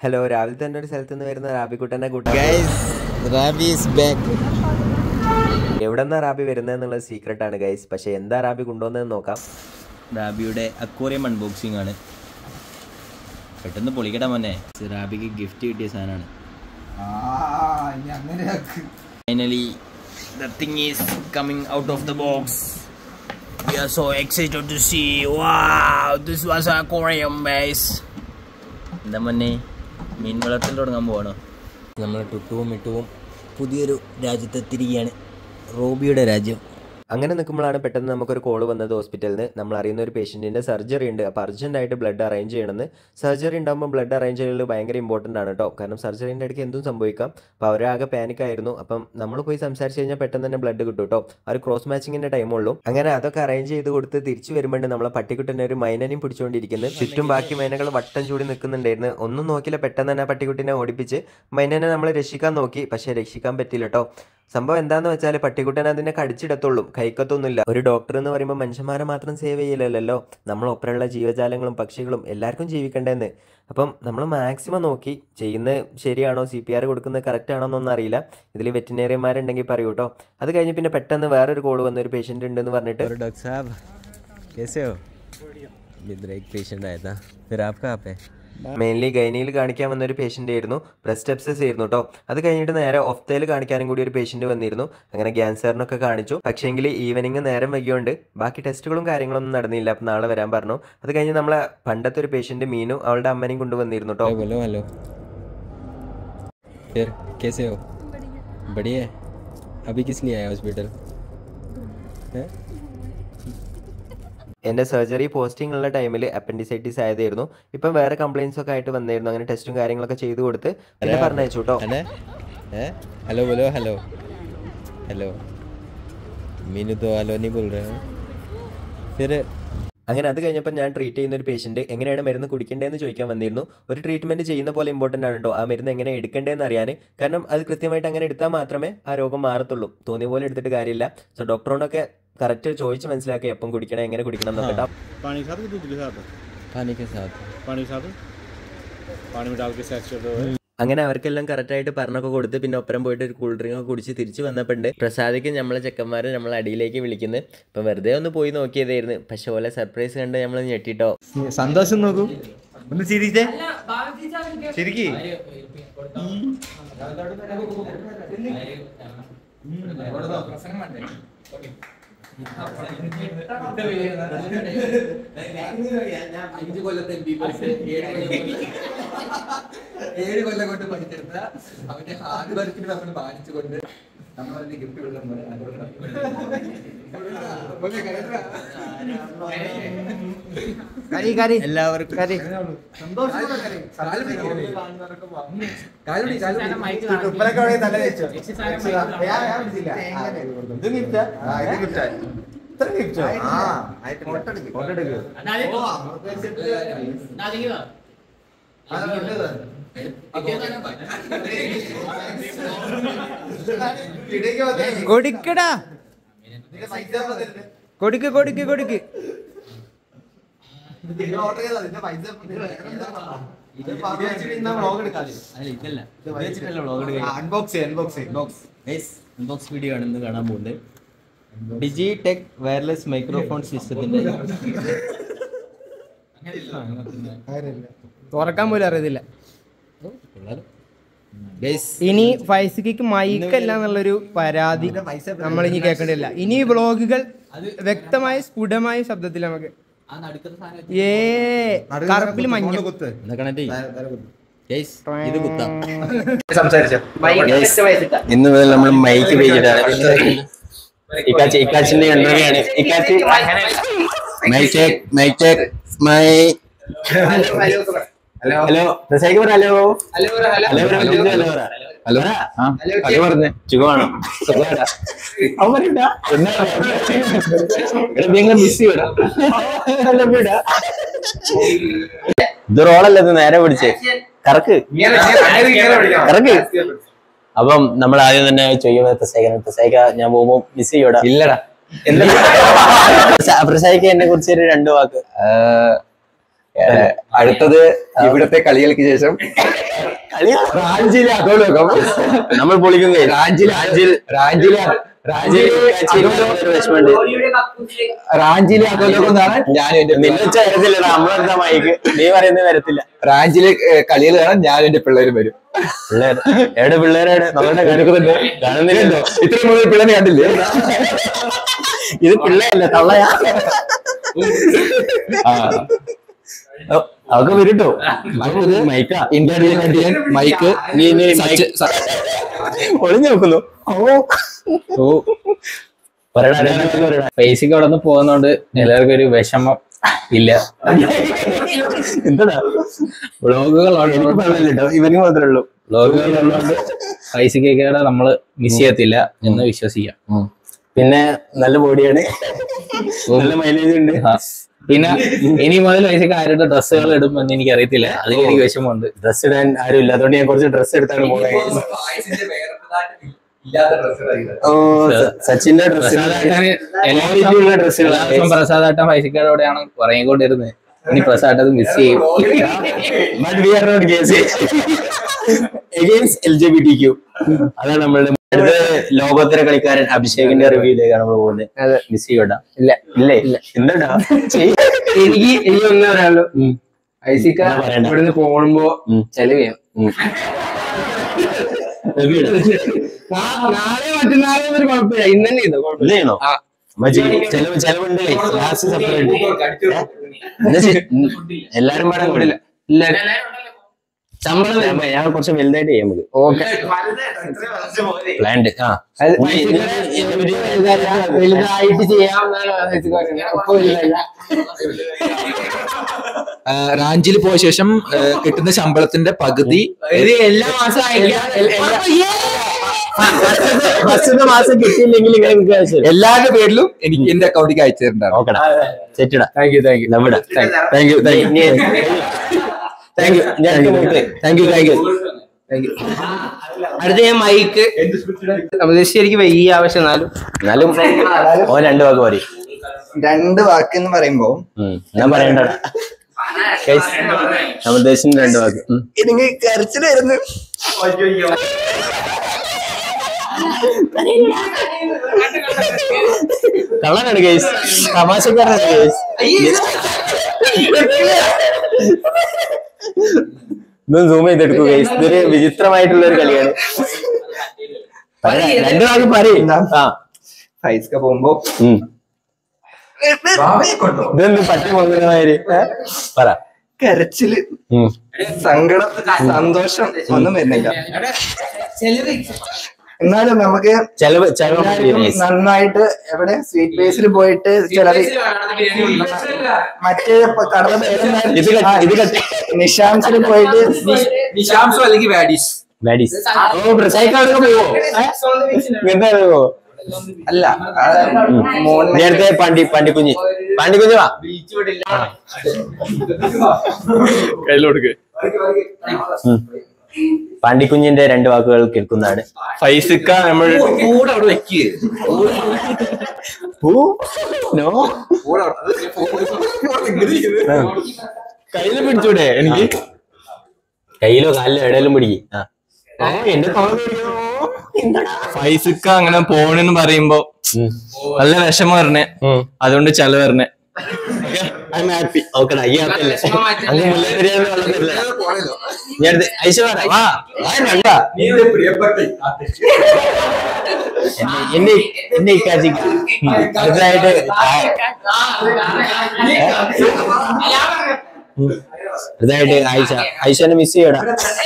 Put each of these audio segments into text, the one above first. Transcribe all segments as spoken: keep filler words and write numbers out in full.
Hello, രാവിലെ തന്നെ ഒരു സ്ഥലത്ത് നിന്ന് വരുന്ന റാബിക്കുട്ടനെ കൂട്ടാൻ എവിടെന്നാ റാബി വരുന്നതെന്നുള്ളത് സീക്രട്ട് ആണ് ഗൈസ്. പക്ഷെ എന്താ റാബി കൊണ്ടുവന്നതെന്ന് നോക്കാം. റാബിയുടെ അക്വേറിയം അൺബോക്സിംഗ് ആണ്. പെട്ടെന്ന് പൊളിക്കട്ടെ മോനെ. റാബിക്ക് ഗിഫ്റ്റ് കിട്ടിയ സാധനമാണ്. Finally the thing is coming out of the box. We are so excited to see. Wow, this was an aquarium guys. എന്താ മോനെ, മീൻ വളർത്തൽ തുടങ്ങാൻ പോവാണോ? നമ്മൾ ടുട്ടുവും മിട്ടുവും പുതിയൊരു രാജ്യത്തെത്തിരിക്കുകയാണ്. റോബിയുടെ രാജ്യം. അങ്ങനെ നിൽക്കുമ്പോഴാണ് പെട്ടെന്ന് നമുക്കൊരു കോൾ വന്നത് ഹോസ്പിറ്റലിൽ നിന്ന്. നമ്മൾ അറിയുന്ന ഒരു പേഷ്യൻറ്റിൻ്റെ സർജറി ഉണ്ട്, അപ്പോൾ അർജൻറ്റായിട്ട് ബ്ലഡ് അറേഞ്ച് ചെയ്യണമെന്ന്. സർജറി ഉണ്ടാകുമ്പോൾ ബ്ലഡ് അറേഞ്ച് ചെയ്യൽ ഭയങ്കര ഇമ്പോർട്ടൻ്റ് ആണ് കേട്ടോ. കാരണം സർജറിൻ്റെ ഇടയ്ക്ക് എന്തും സംഭവിക്കാം. അപ്പോൾ അവരാകെ പാനിക്കായിരുന്നു. അപ്പം നമ്മൾ പോയി സംസാരിച്ച് കഴിഞ്ഞാൽ പെട്ടെന്ന് തന്നെ ബ്ലഡ് കിട്ടും കേട്ടോ. ആ ഒരു ക്രോസ് മാച്ചിങ്ങിൻ്റെ ടൈമുള്ളൂ. അങ്ങനെ അതൊക്കെ അറേഞ്ച് ചെയ്ത് കൊടുത്ത് തിരിച്ച് വരുമ്പോൾ നമ്മളെ പട്ടിക്കുട്ടിനെ ഒരു മൈനനെയും പിടിച്ചുകൊണ്ടിരിക്കുന്നത്. ചുറ്റും ബാക്കി മൈനകൾ വട്ടം ചൂടി നിൽക്കുന്നുണ്ടായിരുന്നു. ഒന്നും നോക്കില്ല, പെട്ടെന്ന് തന്നെ പട്ടിക്കുട്ടിനെ ഓടിപ്പിച്ച് മൈനനെ നമ്മൾ രക്ഷിക്കാൻ നോക്കി. പക്ഷേ രക്ഷിക്കാൻ പറ്റില്ല കേട്ടോ. സംഭവം എന്താണെന്ന് വെച്ചാൽ പട്ടിക്കുട്ടൻ അതിനെ കടിച്ചിടത്തുള്ളൂ, കൈക്കത്തൊന്നുമില്ല. ഒരു ഡോക്ടർ എന്ന് പറയുമ്പോൾ മനുഷ്യന്മാരെ മാത്രം സേവ് ചെയ്യില്ലല്ലോ, നമ്മളൊപ്പമുള്ള ജീവജാലങ്ങളും പക്ഷികളും എല്ലാവർക്കും ജീവിക്കേണ്ടതെന്ന്. അപ്പം നമ്മൾ മാക്സിമം നോക്കി ചെയ്യുന്നത് ശരിയാണോ, സി പി ആർ കൊടുക്കുന്നത് കറക്റ്റ് ആണോ എന്നൊന്നും അറിയില്ല. ഇതിൽ വെറ്റിനറിയന്മാരുണ്ടെങ്കിൽ പറയൂ കേട്ടോ. അത് കഴിഞ്ഞ് പിന്നെ പെട്ടെന്ന് വേറൊരു കോൾ വന്ന ഒരു പേഷ്യൻ്റ് ഉണ്ടെന്ന് പറഞ്ഞിട്ട് മെയിൻലി ഗൈനിയിൽ കാണിക്കാൻ വന്ന ഒരു പേഷ്യൻ്റ് ആയിരുന്നു. ബ്രസ്റ്റ് അബ്സസ് ആയിരുന്നു കേട്ടോ. അത് കഴിഞ്ഞിട്ട് നേരെ ഒഫ്തയിൽ കാണിക്കാനും കൂടി ഒരു പേഷ്യൻ്റ് വന്നിരുന്നു. അങ്ങനെ ക്യാൻസറിനൊക്കെ കാണിച്ചു. പക്ഷേങ്കിൽ ഈവനിങ് നേരം വൈകിയോണ്ട് ബാക്കി ടെസ്റ്റുകളും കാര്യങ്ങളൊന്നും നടന്നില്ല. അപ്പം നാളെ വരാൻ പറഞ്ഞു. അത് കഴിഞ്ഞ് നമ്മളെ പണ്ടത്തെ ഒരു പേഷ്യൻ്റ് മീനു അവളുടെ അമ്മനെയും കൊണ്ടുവന്നിരുന്നു കേട്ടോ. ഹലോ ഹലോ फिर कैसे हो? बढ़िया. अभी किस लिए आया हॉस्पिटल? എൻ്റെ സർജറി പോസ്റ്റിംഗ് ഉള്ള ടൈമിൽ അപ്പൻഡിസൈറ്റിസ് ആയതായിരുന്നു. ഇപ്പം വേറെ കംപ്ലയിൻസ് ഒക്കെ ആയിട്ട് വന്നായിരുന്നു. അങ്ങനെ ടെസ്റ്റും കാര്യങ്ങളൊക്കെ ചെയ്ത് കൊടുത്ത് പിന്നെ പറഞ്ഞയച്ചു കേട്ടോ. ഹലോ ബോലോ ഹലോ ഹലോ മീനു തോ ഹലോ നീ ബോൾ രഹേ ഹോ. ഫിർ അങ്ങനെ അത് കഴിഞ്ഞപ്പോൾ ഞാൻ ട്രീറ്റ് ചെയ്യുന്ന ഒരു പേഷ്യൻറ്റ് എങ്ങനെയാണ് മരുന്ന് കുടിക്കേണ്ടതെന്ന് ചോദിക്കാൻ വന്നിരുന്നു. ഒരു ട്രീറ്റ്മെൻറ്റ് ചെയ്യുന്ന പോലെ ഇമ്പോർട്ടൻ്റ് ആണ് കേട്ടോ ആ മരുന്ന് എങ്ങനെ എടുക്കേണ്ടതെന്ന് അറിയാൻ. കാരണം അത് കൃത്യമായിട്ട് അങ്ങനെ എടുത്താൽ മാത്രമേ ആ രോഗം മാറത്തുള്ളൂ. തോന്നിയ പോലെ എടുത്തിട്ട് കാര്യമില്ല. സോ ഡോക്ടറോടൊക്കെ കറക്റ്റ് ചോദിച്ച് മനസ്സിലാക്കി എപ്പം കുടിക്കണം, എങ്ങനെ കുടിക്കണം എന്നൊക്കെ. അങ്ങനെ അവർക്കെല്ലാം കറക്റ്റായിട്ട് പറഞ്ഞൊക്കെ കൊടുത്ത് പിന്നെ ഒപ്പരം പോയിട്ട് ഒരു കൂൾ ഡ്രിങ്ക് ഒക്കെ കുടിച്ച് തിരിച്ച് വന്നപ്പോണ്ട് പ്രസാദിക്ക് നമ്മളെ ചെക്കന്മാരെ നമ്മളെ അടിയിലേക്ക് വിളിക്കുന്നത്. അപ്പം വെറുതെ ഒന്ന് പോയി നോക്കിയതായിരുന്നു. പക്ഷെ പോലെ സർപ്രൈസ് കണ്ട് നമ്മൾ ഞെട്ടിട്ടോ. സന്തോഷം നോക്കൂ, ഒന്ന് ചിരിച്ചേ ശരിക്ക്. ഏഴ് കൊല്ലം കൊണ്ട് പഠിച്ചെടുത്ത അവന്റെ ഹാർഡ് വർക്കിന് നമ്മൾ മാനിച്ചുകൊണ്ട് നമ്മളതിന്റെ ഗിഫ്റ്റ് എല്ലാവർക്കും കൊടുക്കടാ, കൊടുക്ക് കൊടുക്ക് കൊടുക്ക്. അൺബോക്സ് വീഡിയോ ആണ് ഇന്ന് കാണാൻ പോകുന്നത്. ഡിജി ടെക് വയർലെസ് മൈക്രോഫോൺ സിസ്റ്റത്തിന്റെ തുറക്കാൻ പോലും അറിയത്തില്ല. ഇനി ഫൈസിക്ക് മൈക്കല്ല എന്നുള്ളൊരു പരാതി നമ്മൾ ഇനി കേൾക്കേണ്ടില്ല. ഇനി വ്ളോഗുകൾ വ്യക്തമായ സ്ഫുടമായ ശബ്ദത്തിൽ നമുക്ക് ഏ കറുപ്പിൽ മഞ്ഞ ഇന്ന് മുതൽ നമ്മൾ മൈക്ക് ഉപയോഗിച്ചിട്ടാണ്. ഇക്കാച്ചി ഇക്കാച്ചിന്റെ കണ്ടറിയാണ്. Ikkachi mic check mic check my hello hello പ്രസായിക്ക് പറ. Hello hello hello hello hello പറഞ്ഞേ സുഖമാണോ? ഇത് റോളല്ല, ഇത് നേരെ പിടിച്ചേ കറക്ക് കറക്ക്. അപ്പം നമ്മൾ ആദ്യം തന്നെ ചെയ്യുന്നത് പ്രസായിക്കാണ്. പ്രസായിക്ക ഞാൻ പോകുമ്പോ മിസ് ചെയ്യൂടാ? ഇല്ലടാ. എന്താ പ്രസായിക്ക എന്നെ കുറിച്ച് ഒരു രണ്ടു വാക്ക്. അടുത്തത് ഇവിടത്തെ കളികൾക്ക് ശേഷം റാഞ്ചിയിലെ അധോലോകം നമ്മൾ പൊളിക്കും റാഞ്ചിയിലെ റാഞ്ചിയിലെ റാഞ്ചിയിലെ അധോലോകം എന്നാണ് ഞാനും എന്റെ വരത്തില്ല നമ്മളെടുത്ത മൈക്ക് നീ പറയുന്നത് വരത്തില്ല. റാഞ്ചിയിലെ കളികൾ കാണാൻ ഞാനും എന്റെ പിള്ളേരും വരും. പിള്ളേർ എവിടെ പിള്ളേരാണ് നമ്മളുടെ കണക്കുന്നുണ്ട് കാണുന്നില്ലല്ലോ. ഇത്രയും മുതൽ പിള്ളേരെ കണ്ടില്ലേ? ഇത് പിള്ളേരല്ല തള്ളയാ. അവർക്ക് വരട്ടോ മൈക്കാ ഇന്റർവ്യൂ മൈക്ക് നീ ഒളിഞ്ഞു നോക്കുന്നു. ഓ ബേസിക് അവിടെ നിന്ന് പോകുന്നോണ്ട് എല്ലാവർക്കും ഒരു വിഷമം ഇല്ല. എന്താ വ്ളോഗുകൾ ഇവന് മാത്രമേ ഉള്ളൂ. വ്ളോഗുകൾ ഉള്ളതുകൊണ്ട് ബേസിക്കൊക്കെ നമ്മള് മിസ് ചെയ്യത്തില്ല എന്ന് വിശ്വസിക്കാം. പിന്നെ നല്ല ബോഡിയാണ്, നല്ല മൈലേജ് ഉണ്ട്. പിന്നെ ഇനി മുതൽ ബേസിക് ആരുടെ ഡ്രസ്സുകൾ ഇടും എന്ന് എനിക്ക് അറിയത്തില്ല. അതിൽ എനിക്ക് വിഷമമുണ്ട്. ഡ്രസ് ഇടാൻ ആരും ഇല്ല, അതുകൊണ്ട് ഞാൻ കുറച്ച് ഡ്രസ് എടുത്താണ് പോകുന്നത്. ഓ സച്ചിന്റെ ഡ്രസ് എല്ലാവർക്കും പ്രസാദാട്ടം ബേസിക്കോടെയാണ് പറഞ്ഞുകൊണ്ടിരുന്നത്. ഇനി പ്രസാദ് മിസ് ചെയ്യും. അതാണ് നമ്മളുടെ അടുത്ത ലോകോത്തര കളിക്കാരൻ അഭിഷേകിന്റെ റിവ്യൂയിലേക്കാണ് നമ്മൾ പോകുന്നത്. മിസ് ചെയ്യണ്ട. ഇല്ല ഇല്ലേ എന്താ എനിക്ക് ഇനി ഒന്നേ പറയാനുള്ളൂ, ഐസിക്ക ഇവിടുന്ന് പോകുമ്പോ ചെലവ് ചെയ്യാം. നാളെ മറ്റന്നാളെ ഒരു കുഴപ്പമില്ല, ഇന്ന് തന്നെ ചെയ്തോ ഇല്ലേണോ? ചെലവ് ചെലവുണ്ട്. ലാസ്റ്റ് സെപ്പറേറ്റ് എല്ലാരും പാടാൻ കൂടില്ല. ശമ്പളം ഞാൻ കുറച്ച് വലുതായിട്ട് ചെയ്യാം നമുക്ക്. ഓക്കെ പ്ലാന്റ് ആ വലുതായിട്ട് ചെയ്യാവുന്ന റാഞ്ചിയിൽ പോയ ശേഷം കിട്ടുന്ന ശമ്പളത്തിന്റെ പകുതി എല്ലാ മാസം മാസം കിട്ടിയില്ലെങ്കിൽ എല്ലാവരുടെ പേരിലും എനിക്ക് എന്റെ അക്കൗണ്ടിലേക്ക് അയച്ചു തരണ്ടാണ്. ഓക്കെടാ സെറ്റിടാ. താങ്ക് യു താങ്ക് യു നമ്മുടെ thank you thank you thank you thank you thank you. അടുത്ത ഞാൻ മൈക്ക് ശരിക്കും വലിയ ആവശ്യം എന്നാലും എന്നാലും ഓ രണ്ട് വാക്ക് പറയും. രണ്ട് വാക്ക് എന്ന് പറയുമ്പോ ഞാൻ പറയണ്ടടാ. ഉദ്ദേശിച്ച രണ്ട് വാക്ക്. എനിക്ക് കരച്ചിലായിരുന്നു. കള്ളനാണ് കേസ്, തമാശക്കാരനാണ് കേസ്. ഇതൊന്നും സൂം ചെയ്തെടുക്കുക കേസ്. ഇതൊരു വിചിത്രമായിട്ടുള്ള ഒരു കളിയാണ്. രണ്ടു വാക്ക് പറയും. ആ ഫൈസ്ക പോകുമ്പോ ഇതൊന്ന് പട്ടി പോകുന്നതിനായി പറ. കരച്ചില്, സങ്കടം, സന്തോഷം ഒന്നും വരുന്നില്ല. എന്നാലും നമുക്ക് ചെലവ് ചെലവ് നന്നായിട്ട് എവിടെ സ്വീറ്റ് ബേസിൽ പോയിട്ട് ചിലവ് മറ്റേ കടന്ന നിശാംസിൽ പോയിട്ട് നിശാംസോ അല്ലെങ്കിൽ വാഡീസ് വാഡീസ് ഓ പ്രസൈക്കാടൊക്കെ പോവോ? എന്താ അല്ല നേരത്തെ പാണ്ടി പാണ്ടിക്കുഞ്ഞ് പാണ്ടിക്കുഞ്ഞ് വാ കയ്യിലോടുക്ക്. പാണ്ടിക്കുഞ്ഞിന്റെ രണ്ട് വാക്കുകൾ കേൾക്കുന്നതാണ്. ഫൈസിക്ക നമ്മൾ കൂടെ അവിടെ വെക്കുക. കയ്യില് പിടിച്ചൂടെ? എനിക്ക് കയ്യിലോ കാലിലോ എവിടെയെങ്കിലും പിടിക്കും. എന്റെ ഫൈസിക്ക അങ്ങനെ പോണെന്ന് പറയുമ്പോ നല്ല വിഷമം വരണേ, അതുകൊണ്ട് ചെലവ് വരണേ. ഓക്കെടാ ഈ ആപ്പല്ലേ എന്നെ എന്നെ ഇക്കാച്ചി അടുത്തതായിട്ട് അടുത്തതായിട്ട് ആയിഷ. ആയിഷനെ മിസ് ചെയ്യടാ.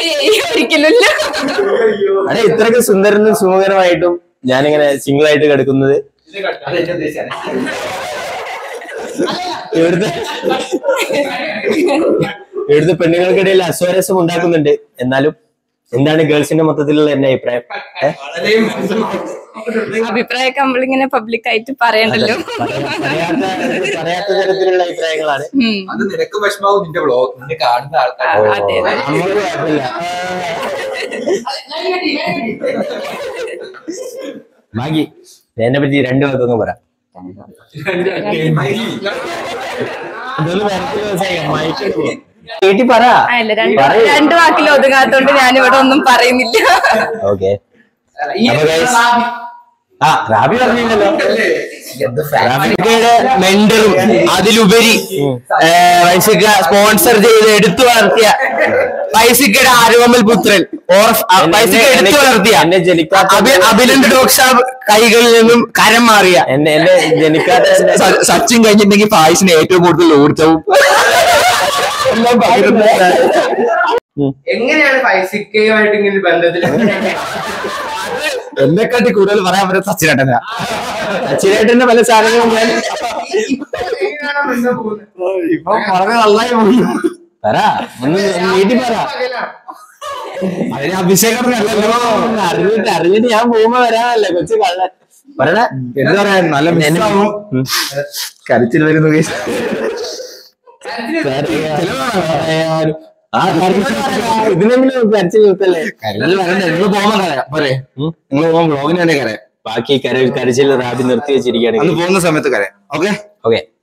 അതെ ഇത്രയൊക്കെ സുന്ദരനും സുമുഖരമായിട്ടും ഞാനിങ്ങനെ സിംഗിൾ ആയിട്ട് കിടക്കുന്നത് ഇവിടുത്തെ ഇവിടുത്തെ പെണ്ണുങ്ങൾക്കിടയിൽ അസ്വാരസ്യം ഉണ്ടാക്കുന്നുണ്ട്. എന്നാലും എന്താണ് ഗേൾസിന്റെ മൊത്തത്തിലുള്ള എന്റെ അഭിപ്രായം? അഭിപ്രായമൊക്കെ നമ്മളിങ്ങനെ പബ്ലിക് ആയിട്ട് പറയണ്ടല്ലോ. പറയാത്ത പറയാത്ത തരത്തിലുള്ള അഭിപ്രായങ്ങളാണ്. അത് നിനക്ക് വിഷമാവും, നിന്റെ വ്ളോഗ് നിന്നെ കാണുന്ന ആൾക്കാർ. നമ്മൾക്ക് കുഴപ്പമില്ല. മാഗി എന്നെ പറ്റി രണ്ടു വാക്കൊക്കെ പറ. കേട്ടി പറ. അല്ല രണ്ട് രണ്ട് വാക്കിൽ ഒതുങ്ങാത്തോണ്ട് ഞാൻ ഇവിടെ ഒന്നും പറയുന്നില്ല. ഓക്കെ ആ റാബി പറഞ്ഞല്ലോ മെന്ററും അതിലുപരി സ്പോൺസർ ചെയ്ത് എടുത്തു വളർത്തിയ പൈസക്കയുടെ ആരോമൽ പുത്രൻ പൈസക്ക എടുത്തു വളർത്തിയ അഭിനന്ദ് ഡോക് സാബ് കൈകളിൽ നിന്നും കരം മാറിയ എന്നെ എന്നെ ജനിക്കാത്ത സച്ചിൻ കഴിഞ്ഞിട്ടുണ്ടെങ്കിൽ ഫായിസിന് ഏറ്റവും കൂടുതൽ ഊർജവും എങ്ങനെയാണ് പൈസക്കയുമായിട്ട് ഇങ്ങനെ ബന്ധത്തിൽ എന്നെക്കാട്ടി കൂടുതൽ പറയാൻ പറ്റും സച്ചിനേട്ടനാ. സച്ചിനായിട്ടെന്നെ പല സാധനങ്ങളും ഞാൻ ഇപ്പൊ വളരെ നന്നായി പോയി. പറ ഒന്ന് നീട്ടി പറ. അതിന് അഭിഷേകം അറിഞ്ഞിട്ട് അറിഞ്ഞിട്ട് ഞാൻ പോകുമ്പോ വരാനല്ലേ കൊച്ചു കള്ളൻ പറയണ. എന്താ പറയാ നല്ല മിസ്സാവും. കരച്ചിൽ വരുന്നു. ഇതിനെങ്കിലും കരച്ചിൽ നിർത്തല്ലേ. കരച്ചിൽ വരണ്ട. നിങ്ങൾ പോകുമ്പോ കരയാം പോരെ. നിങ്ങൾ പോകുമ്പോ ബ്ലോഗിന് തന്നെ കരയാം. ബാക്കി കര കരച്ചിൽ റാബി നിർത്തി വെച്ചിരിക്കുകയാണെങ്കിൽ പോകുന്ന സമയത്ത് കരയാം. Okay okay